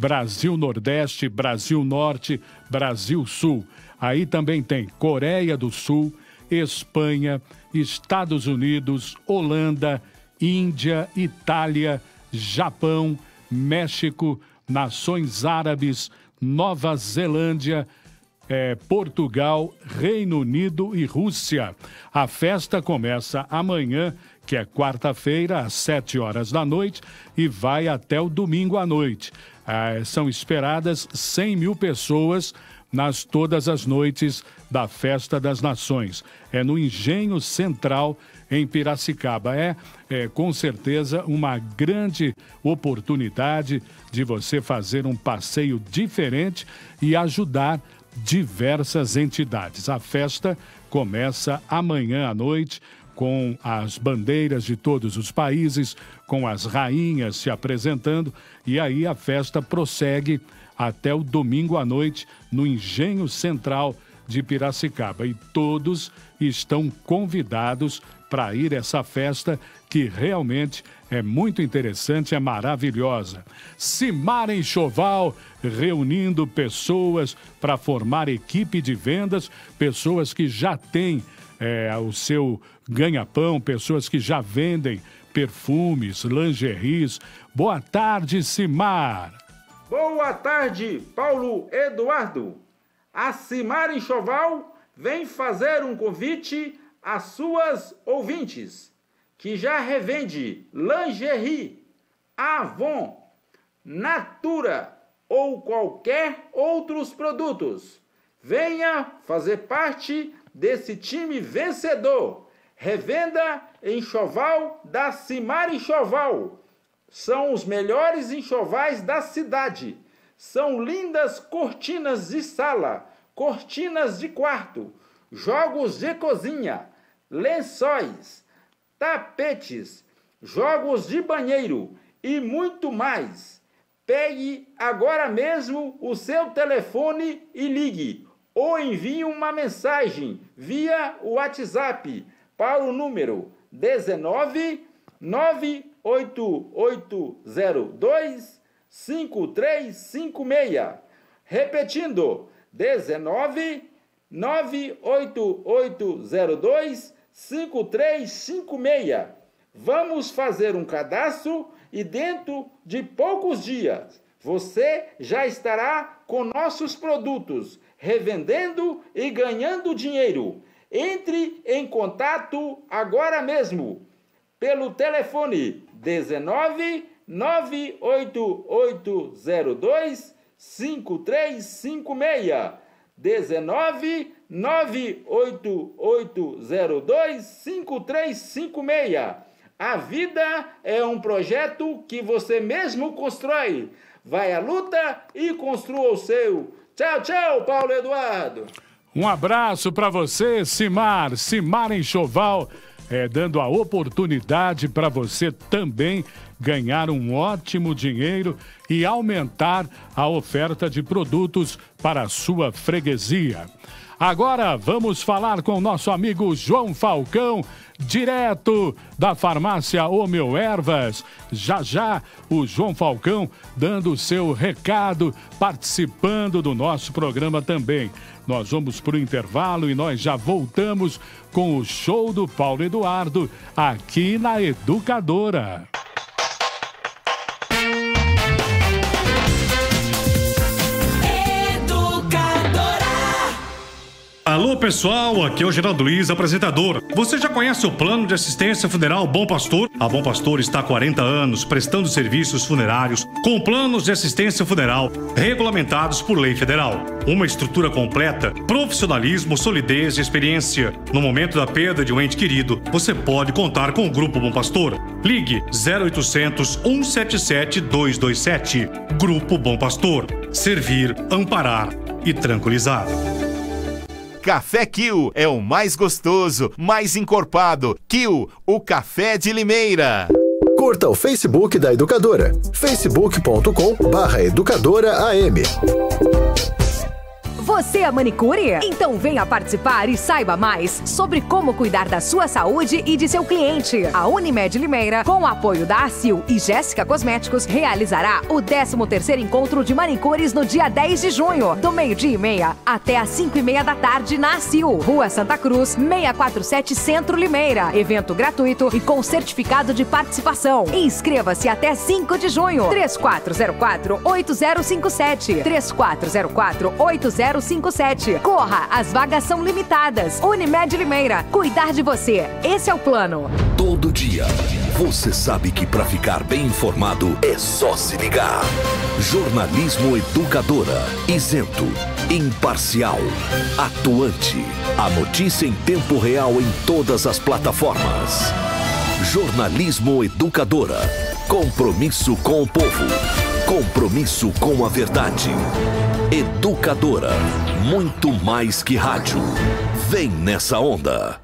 Brasil Nordeste, Brasil Norte, Brasil Sul. Aí também tem Coreia do Sul, Espanha, Estados Unidos, Holanda, Índia, Itália, Japão, México, Nações Árabes, Nova Zelândia, é, Portugal, Reino Unido e Rússia. A festa começa amanhã, que é quarta-feira, às sete horas da noite, e vai até o domingo à noite. Ah, são esperadas cem mil pessoas nas todas as noites da Festa das Nações. É no Engenho Central, em Piracicaba. É, é com certeza uma grande oportunidade de você fazer um passeio diferente e ajudar diversas entidades. A festa começa amanhã à noite com as bandeiras de todos os países, com as rainhas se apresentando, e aí a festa prossegue até o domingo à noite no Engenho Central de Piracicaba. E todos estão convidados para ir a essa festa que realmente é muito interessante, é maravilhosa. Cimar Enxoval, reunindo pessoas para formar equipe de vendas, pessoas que já têm é, o seu ganha-pão, pessoas que já vendem perfumes, lingeries. Boa tarde, Cimar. Boa tarde, Paulo Eduardo. A Cimar Enxoval vem fazer um convite às suas ouvintes, que já revende lingerie, Avon, Natura ou qualquer outros produtos. Venha fazer parte desse time vencedor. Revenda enxoval da Cimar Enxoval. São os melhores enxovais da cidade. São lindas cortinas de sala, cortinas de quarto, jogos de cozinha, lençóis, tapetes, jogos de banheiro e muito mais. Pegue agora mesmo o seu telefone e ligue, ou envie uma mensagem via WhatsApp para o número dezenove, nove oito oito zero dois, cinco três cinco seis. Repetindo, dezenove, nove oito oito zero dois, cinco três cinco seis. Vamos fazer um cadastro e dentro de poucos dias você já estará com nossos produtos, revendendo e ganhando dinheiro. Entre em contato agora mesmo pelo telefone dezenove, nove oito oito zero dois, cinco três cinco seis. dezenove, nove oito oito zero dois, cinco três cinco seis. A vida é um projeto que você mesmo constrói. Vai à luta e construa o seu. Tchau, tchau, Paulo Eduardo. Um abraço para você, Cimar. Cimar Enxoval, é, dando a oportunidade para você também ganhar um ótimo dinheiro e aumentar a oferta de produtos para a sua freguesia. Agora vamos falar com o nosso amigo João Falcão, direto da farmácia Homeu Ervas. Já já o João Falcão dando o seu recado, participando do nosso programa também. Nós vamos para o intervalo e nós já voltamos com o show do Paulo Eduardo aqui na Educadora. Alô pessoal, aqui é o Geraldo Luiz, apresentador. Você já conhece o plano de assistência funeral Bom Pastor? A Bom Pastor está há quarenta anos prestando serviços funerários com planos de assistência funeral regulamentados por lei federal. Uma estrutura completa, profissionalismo, solidez e experiência. No momento da perda de um ente querido, você pode contar com o Grupo Bom Pastor. Ligue zero oitocentos, cento e setenta e sete, duzentos e vinte e sete. Grupo Bom Pastor. Servir, amparar e tranquilizar. Café Kill é o mais gostoso, mais encorpado. Kill, o café de Limeira. Curta o Facebook da Educadora. facebook ponto com barra educadora A M. Você é manicure? Então venha participar e saiba mais sobre como cuidar da sua saúde e de seu cliente. A Unimed Limeira, com o apoio da Acil e Jéssica Cosméticos, realizará o décimo terceiro encontro de manicures no dia dez de junho, do meio-dia e meia até às cinco e meia da tarde na Acil, Rua Santa Cruz, seiscentos e quarenta e sete, Centro Limeira. Evento gratuito e com certificado de participação. Inscreva-se até cinco de junho. três quatro zero quatro, oito zero cinco sete. três quatro zero quatro, oito zero cinco sete. Corra, as vagas são limitadas. Unimed Limeira, cuidar de você. Esse é o plano. Todo dia, você sabe que para ficar bem informado é só se ligar. Jornalismo Educadora, isento, imparcial, atuante. A notícia em tempo real em todas as plataformas. Jornalismo Educadora. Compromisso com o povo. Compromisso com a verdade. Educadora. Muito mais que rádio. Vem nessa onda.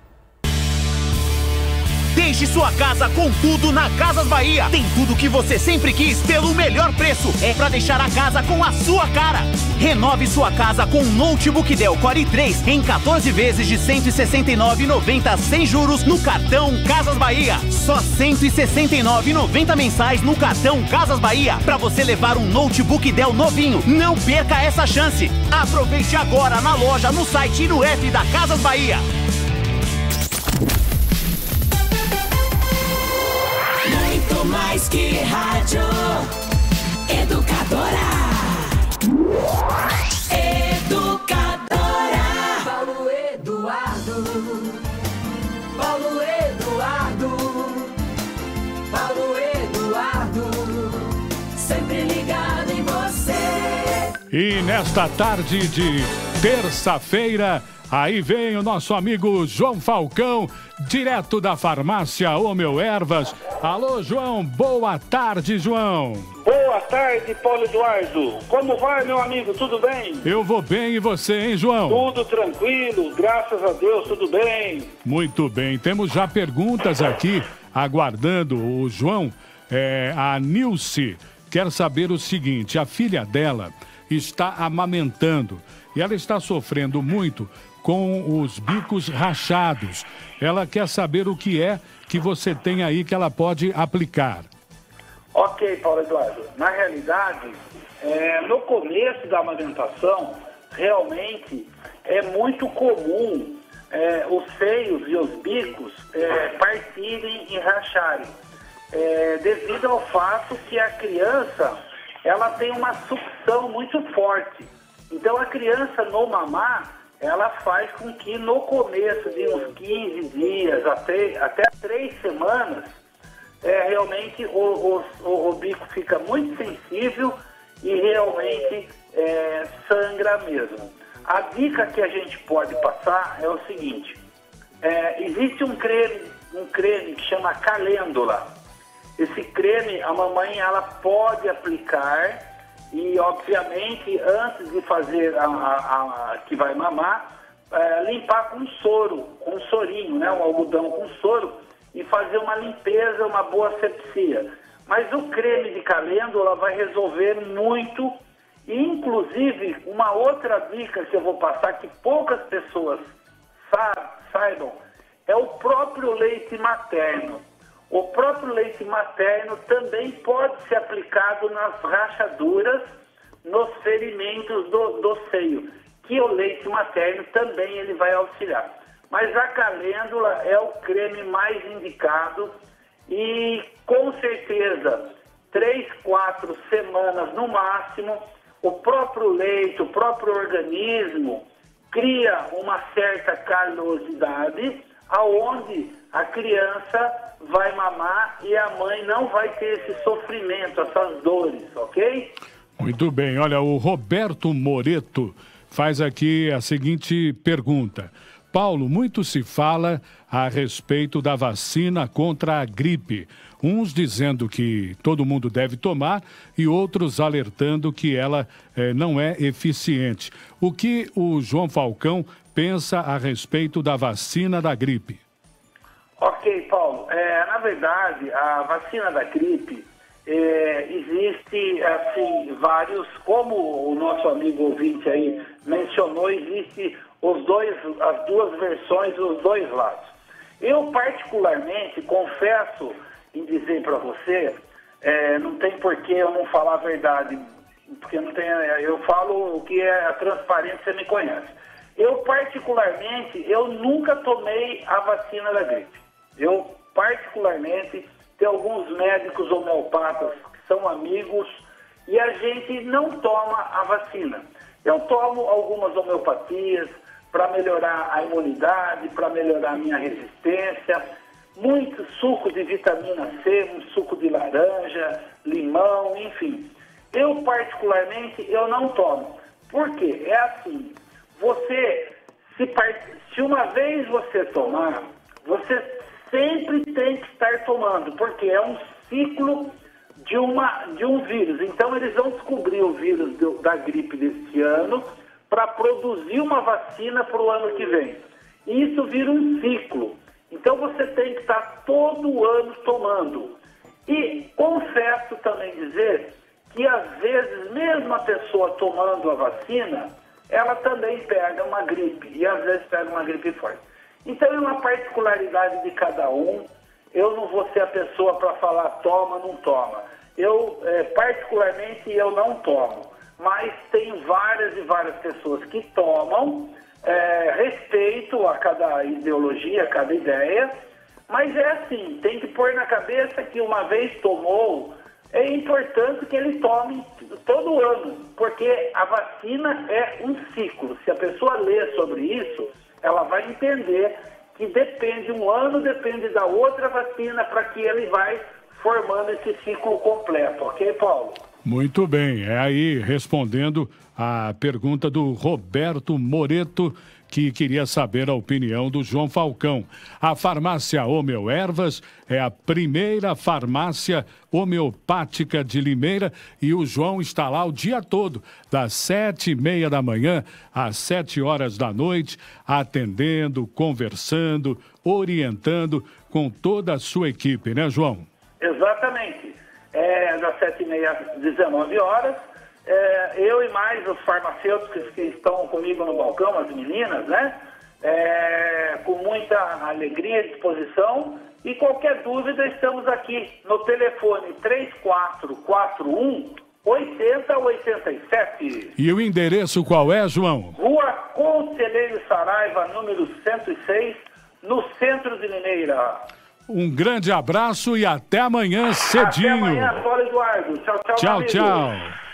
Deixe sua casa com tudo na Casas Bahia. Tem tudo que você sempre quis pelo melhor preço. É pra deixar a casa com a sua cara. Renove sua casa com um notebook Dell Core i três em quatorze vezes de cento e sessenta e nove reais e noventa centavos sem juros no cartão Casas Bahia. Só cento e sessenta e nove reais e noventa centavos mensais no cartão Casas Bahia pra você levar um notebook Dell novinho. Não perca essa chance. Aproveite agora na loja, no site e no app da Casas Bahia. Muito mais que rádio. Educadora. Educadora. Paulo Eduardo. Paulo Eduardo. Paulo Eduardo. Sempre ligado em você. E nesta tarde de terça-feira, aí vem o nosso amigo João Falcão, direto da farmácia Homeu Ervas. Alô, João, boa tarde, João. Boa tarde, Paulo Eduardo. Como vai, meu amigo? Tudo bem? Eu vou bem, e você, hein, João? Tudo tranquilo, graças a Deus, tudo bem. Muito bem, temos já perguntas aqui, aguardando o João. É, a Nilce quer saber o seguinte: a filha dela está amamentando e ela está sofrendo muito com os bicos rachados. Ela quer saber o que é que você tem aí que ela pode aplicar. Ok, Paulo Eduardo. Na realidade, é, no começo da amamentação, realmente é muito comum é, os seios e os bicos é, partirem e racharem, é, devido ao fato que a criança ela tem uma sucção muito forte. Então a criança no mamar, ela faz com que no começo de uns quinze dias, até, até três semanas, é, realmente o, o, o bico fica muito sensível e realmente é, sangra mesmo. A dica que a gente pode passar é o seguinte: é, existe um creme, um creme que chama calêndula. Esse creme a mamãe ela pode aplicar. E, obviamente, antes de fazer a, a, a que vai mamar, é, limpar com soro, com um sorinho, né? Um algodão com soro, e fazer uma limpeza, uma boa asepsia. Mas o creme de calêndula vai resolver muito. E, inclusive, uma outra dica que eu vou passar, que poucas pessoas sa- saibam, é o próprio leite materno. O próprio leite materno também pode ser aplicado nas rachaduras, nos ferimentos do, do seio, que o leite materno também ele vai auxiliar. Mas a calêndula é o creme mais indicado e, com certeza, três, quatro semanas no máximo, o próprio leite, o próprio organismo cria uma certa calosidade, aonde a criança vai mamar e a mãe não vai ter esse sofrimento, essas dores, ok? Muito bem, olha, o Roberto Moreto faz aqui a seguinte pergunta. Paulo, muito se fala a respeito da vacina contra a gripe. Uns dizendo que todo mundo deve tomar e outros alertando que ela eh, não é eficiente. O que o João Falcão pensa a respeito da vacina da gripe? Ok, Paulo. É, na verdade, a vacina da gripe, é, existe, assim, vários, como o nosso amigo ouvinte aí mencionou, existe os dois, as duas versões, os dois lados. Eu, particularmente, confesso em dizer para você, é, não tem por que eu não falar a verdade, porque não tem, eu falo o que é transparente, você me conhece. Eu, particularmente, eu nunca tomei a vacina da gripe. Eu, particularmente, tenho alguns médicos homeopatas que são amigos e a gente não toma a vacina. Eu tomo algumas homeopatias para melhorar a imunidade, para melhorar a minha resistência, muito suco de vitamina C, um suco de laranja, limão, enfim. Eu, particularmente, eu não tomo. Por quê? É assim, você, se, se uma vez você tomar, você sempre tem que estar tomando, porque é um ciclo de, uma, de um vírus. Então, eles vão descobrir o vírus do, da gripe deste ano para produzir uma vacina para o ano que vem. E isso vira um ciclo. Então, você tem que estar todo ano tomando. E confesso também dizer que, às vezes, mesmo a pessoa tomando a vacina, ela também pega uma gripe, e às vezes pega uma gripe forte. Então, é uma particularidade de cada um. Eu não vou ser a pessoa para falar toma, não toma. Eu, é, particularmente, eu não tomo. Mas tem várias e várias pessoas que tomam, é, respeito a cada ideologia, a cada ideia, mas é assim, tem que pôr na cabeça que uma vez tomou, é importante que ele tome todo ano, porque a vacina é um ciclo. Se a pessoa ler sobre isso, ela vai entender que depende, um ano depende da outra vacina para que ele vai formando esse ciclo completo, ok, Paulo? Muito bem, é aí respondendo a pergunta do Roberto Moreto, que queria saber a opinião do João Falcão. A farmácia Homeoervas é a primeira farmácia homeopática de Limeira e o João está lá o dia todo, das sete e meia da manhã às sete horas da noite, atendendo, conversando, orientando com toda a sua equipe, né, João? Exatamente. É, das sete e meia às dezenove horas. É, eu e mais os farmacêuticos que estão comigo no balcão, as meninas, né? É, com muita alegria e disposição. E qualquer dúvida, estamos aqui no telefone três quatro quatro um, oito zero oito sete. E o endereço qual é, João? Rua Conselheiro Saraiva, número cento e seis, no centro de Limeira. Um grande abraço e até amanhã cedinho. Até amanhã, Paulo Eduardo. Tchau, tchau, Tchau, amigo. tchau.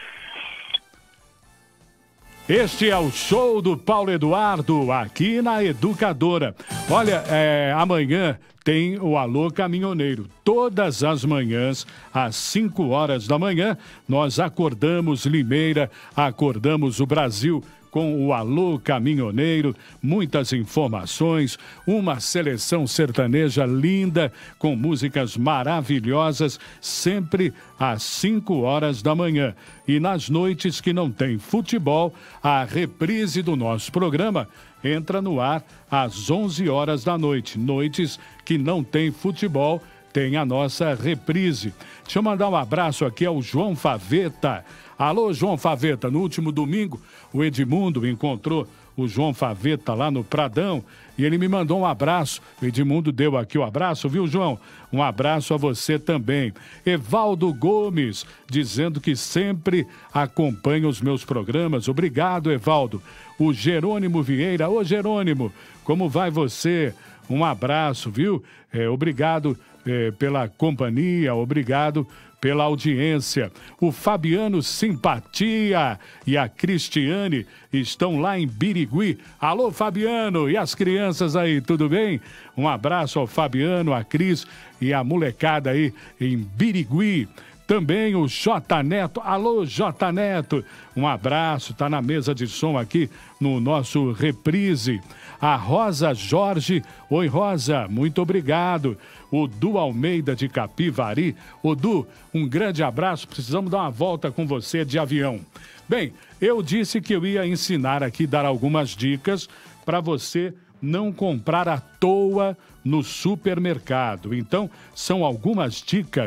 Este é o show do Paulo Eduardo, aqui na Educadora. Olha, é, amanhã tem o Alô Caminhoneiro. Todas as manhãs, às cinco horas da manhã, nós acordamos Limeira, acordamos o Brasil com o Alô Caminhoneiro, muitas informações, uma seleção sertaneja linda, com músicas maravilhosas, sempre às cinco horas da manhã. E nas noites que não tem futebol, a reprise do nosso programa entra no ar às onze horas da noite. Noites que não tem futebol, tem a nossa reprise. Deixa eu mandar um abraço aqui ao João Faveta. Alô, João Faveta, no último domingo, o Edmundo encontrou o João Faveta lá no Pradão e ele me mandou um abraço. O Edmundo deu aqui o abraço, viu, João? Um abraço a você também. Evaldo Gomes, dizendo que sempre acompanha os meus programas. Obrigado, Evaldo. O Jerônimo Vieira. Ô, Jerônimo, como vai você? Um abraço, viu? É, obrigado é, pela companhia, obrigado pela audiência. O Fabiano Simpatia e a Cristiane estão lá em Birigui. Alô, Fabiano, e as crianças aí, tudo bem? Um abraço ao Fabiano, a Cris e a molecada aí em Birigui. Também o J Neto. Alô, J Neto. Um abraço, tá na mesa de som aqui no nosso reprise. A Rosa Jorge. Oi, Rosa, muito obrigado. O Du Almeida de Capivari. O Du, um grande abraço. Precisamos dar uma volta com você de avião. Bem, eu disse que eu ia ensinar aqui, dar algumas dicas para você não comprar à toa no supermercado. Então, são algumas dicas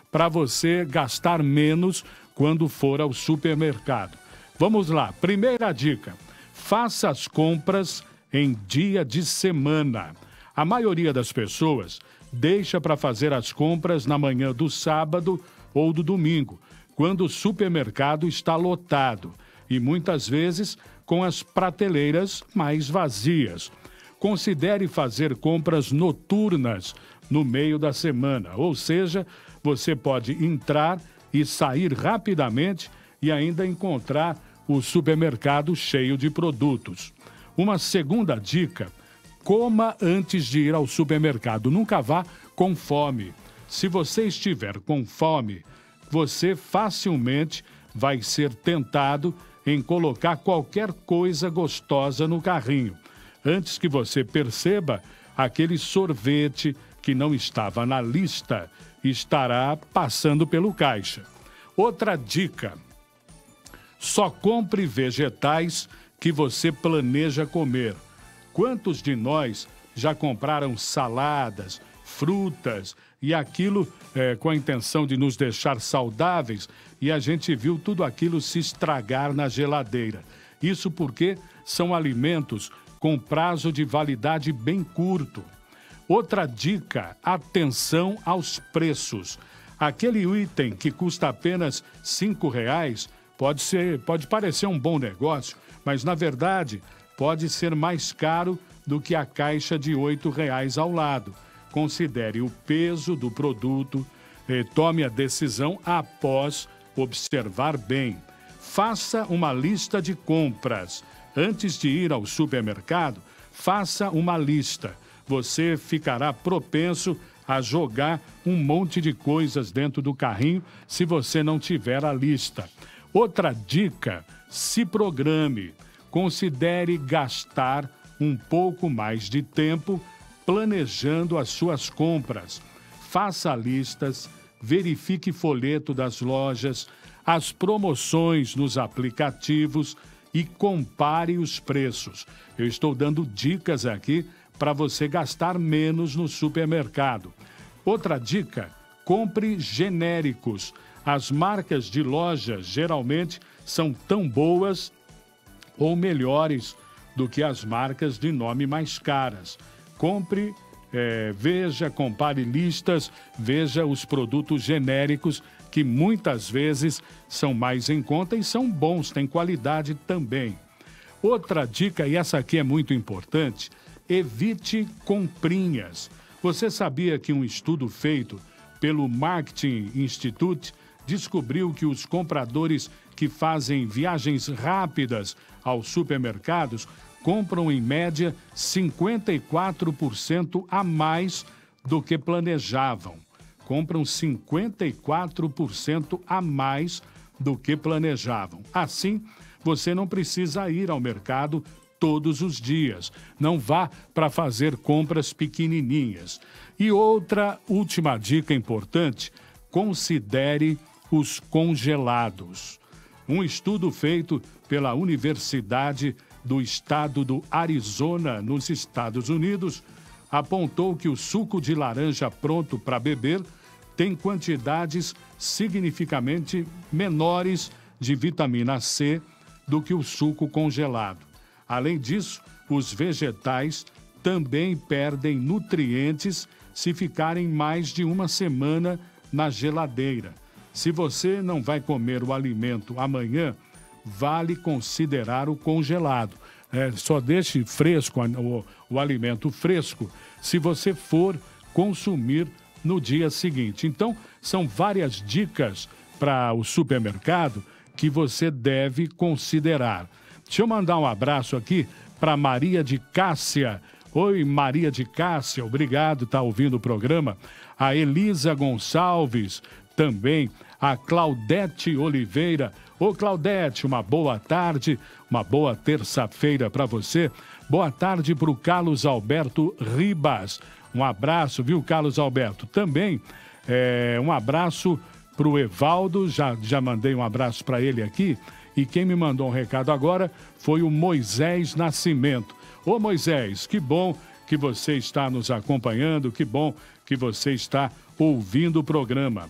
para você gastar menos quando for ao supermercado. Vamos lá, primeira dica, faça as compras em dia de semana. A maioria das pessoas deixa para fazer as compras na manhã do sábado ou do domingo, quando o supermercado está lotado e muitas vezes com as prateleiras mais vazias. Considere fazer compras noturnas no meio da semana, ou seja, você pode entrar e sair rapidamente e ainda encontrar o supermercado cheio de produtos. Uma segunda dica, coma antes de ir ao supermercado, nunca vá com fome. Se você estiver com fome, você facilmente vai ser tentado em colocar qualquer coisa gostosa no carrinho. Antes que você perceba, aquele sorvete que não estava na lista estará passando pelo caixa. Outra dica, só compre vegetais que você planeja comer. Quantos de nós já compraram saladas, frutas e aquilo é, com a intenção de nos deixar saudáveis e a gente viu tudo aquilo se estragar na geladeira? Isso porque são alimentos com prazo de validade bem curto. Outra dica, atenção aos preços. Aquele item que custa apenas cinco reais pode ser, pode parecer um bom negócio, mas na verdade pode ser mais caro do que a caixa de oito reais ao lado. Considere o peso do produto, eh, tome a decisão após observar bem. Faça uma lista de compras. Antes de ir ao supermercado, faça uma lista. Você ficará propenso a jogar um monte de coisas dentro do carrinho se você não tiver a lista. Outra dica, se programe. Considere gastar um pouco mais de tempo planejando as suas compras. Faça listas, verifique folheto das lojas, as promoções nos aplicativos e compare os preços. Eu estou dando dicas aqui para você gastar menos no supermercado. Outra dica, compre genéricos. As marcas de loja geralmente são tão boas ou melhores do que as marcas de nome mais caras. Compre, é, veja, compare listas, veja os produtos genéricos que muitas vezes são mais em conta e são bons, têm qualidade também. Outra dica, e essa aqui é muito importante, evite comprinhas. Você sabia que um estudo feito pelo Marketing Institute descobriu que os compradores que fazem viagens rápidas aos supermercados compram em média cinquenta e quatro por cento a mais do que planejavam. Compram cinquenta e quatro por cento a mais do que planejavam. Assim, você não precisa ir ao mercado todos os dias. Não vá para fazer compras pequenininhas. E outra última dica importante, considere os congelados. Um estudo feito pela Universidade do Estado do Arizona, nos Estados Unidos, apontou que o suco de laranja pronto para beber tem quantidades significativamente menores de vitamina C do que o suco congelado. Além disso, os vegetais também perdem nutrientes se ficarem mais de uma semana na geladeira. Se você não vai comer o alimento amanhã, vale considerar o congelado. É, só deixe fresco o, o alimento fresco se você for consumir no dia seguinte. Então, são várias dicas para o supermercado que você deve considerar. Deixa eu mandar um abraço aqui para Maria de Cássia. Oi, Maria de Cássia, obrigado, está ouvindo o programa. A Elisa Gonçalves, também. A Claudete Oliveira. Ô, Claudete, uma boa tarde, uma boa terça-feira para você. Boa tarde para o Carlos Alberto Ribas. Um abraço, viu, Carlos Alberto? Também é, um abraço para o Evaldo, já, já mandei um abraço para ele aqui. E quem me mandou um recado agora foi o Moisés Nascimento. Ô, Moisés, que bom que você está nos acompanhando, que bom que você está ouvindo o programa.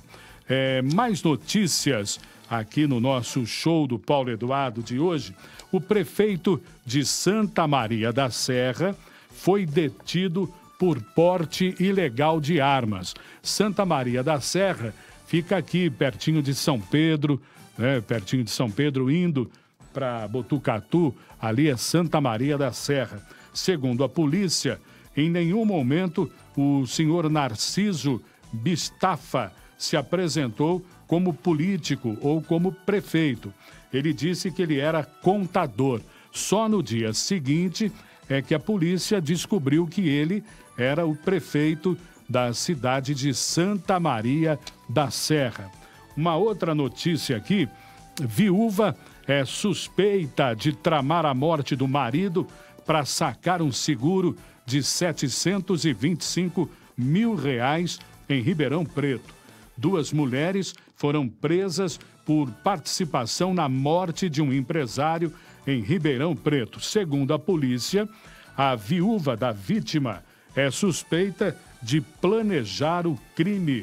É, mais notícias aqui no nosso show do Paulo Eduardo de hoje. O prefeito de Santa Maria da Serra foi detido por porte ilegal de armas. Santa Maria da Serra fica aqui pertinho de São Pedro, né? Pertinho de São Pedro, indo para Botucatu, ali é Santa Maria da Serra. Segundo a polícia, em nenhum momento o senhor Narciso Bistafa se apresentou como político ou como prefeito. Ele disse que ele era contador. Só no dia seguinte é que a polícia descobriu que ele era o prefeito da cidade de Santa Maria da Serra. Uma outra notícia aqui: viúva é suspeita de tramar a morte do marido para sacar um seguro de setecentos e vinte e cinco mil reais em Ribeirão Preto. Duas mulheres foram presas por participação na morte de um empresário em Ribeirão Preto. Segundo a polícia, a viúva da vítima é suspeita de planejar o crime.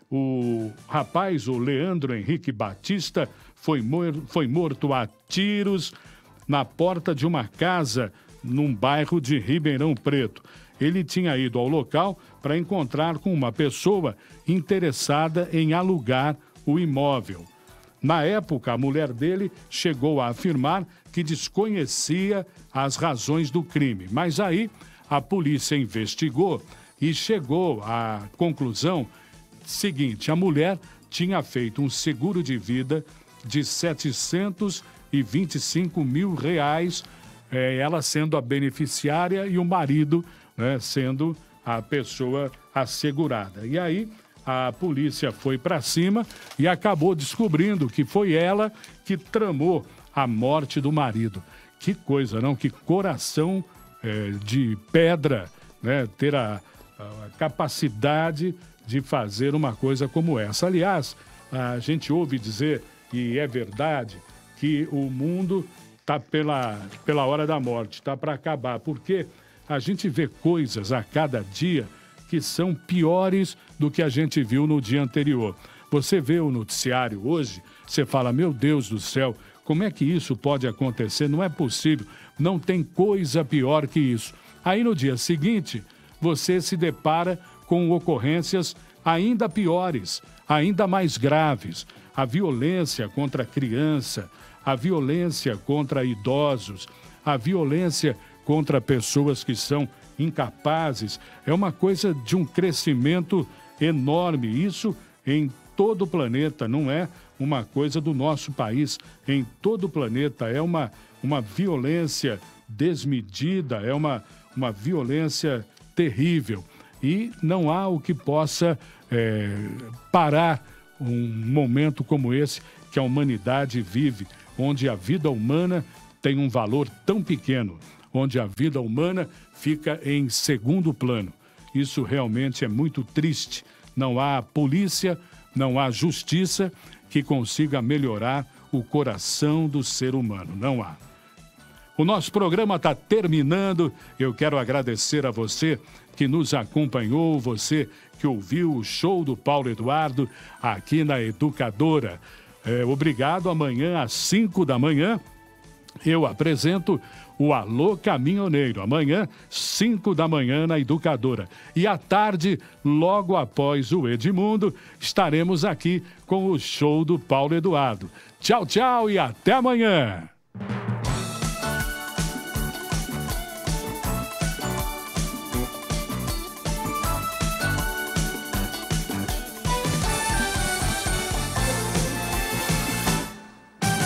O rapaz, o Leandro Henrique Batista, foi, mor- foi morto a tiros na porta de uma casa num bairro de Ribeirão Preto. Ele tinha ido ao local para encontrar com uma pessoa interessada em alugar o imóvel. Na época, a mulher dele chegou a afirmar que desconhecia as razões do crime. Mas aí, a polícia investigou e chegou à conclusão seguinte: a mulher tinha feito um seguro de vida de setecentos e vinte e cinco mil reais, eh, ela sendo a beneficiária e o marido, né, sendo a pessoa assegurada. E aí a polícia foi para cima e acabou descobrindo que foi ela que tramou a morte do marido. Que coisa, não? Que coração é, de pedra, né? Ter a, a capacidade de fazer uma coisa como essa. Aliás, a gente ouve dizer, e é verdade, que o mundo está pela, pela hora da morte, está para acabar, porque a gente vê coisas a cada dia que são piores do que a gente viu no dia anterior. Você vê o noticiário hoje, você fala, meu Deus do céu, como é que isso pode acontecer? Não é possível, não tem coisa pior que isso. Aí no dia seguinte, você se depara com ocorrências ainda piores, ainda mais graves. A violência contra a criança, a violência contra idosos, a violência contra pessoas que são incapazes, é uma coisa de um crescimento enorme. Isso em todo o planeta, não é uma coisa do nosso país. Em todo o planeta é uma, uma violência desmedida, é uma, uma violência terrível. E não há o que possa é, parar um momento como esse que a humanidade vive, onde a vida humana tem um valor tão pequeno, onde a vida humana fica em segundo plano. Isso realmente é muito triste. Não há polícia, não há justiça que consiga melhorar o coração do ser humano. Não há. O nosso programa está terminando. Eu quero agradecer a você que nos acompanhou, você que ouviu o show do Paulo Eduardo aqui na Educadora. É, obrigado. Amanhã às cinco da manhã eu apresento o Alô Caminhoneiro. Amanhã, cinco da manhã, na Educadora. E à tarde, logo após o Edmundo, estaremos aqui com o show do Paulo Eduardo. Tchau, tchau e até amanhã!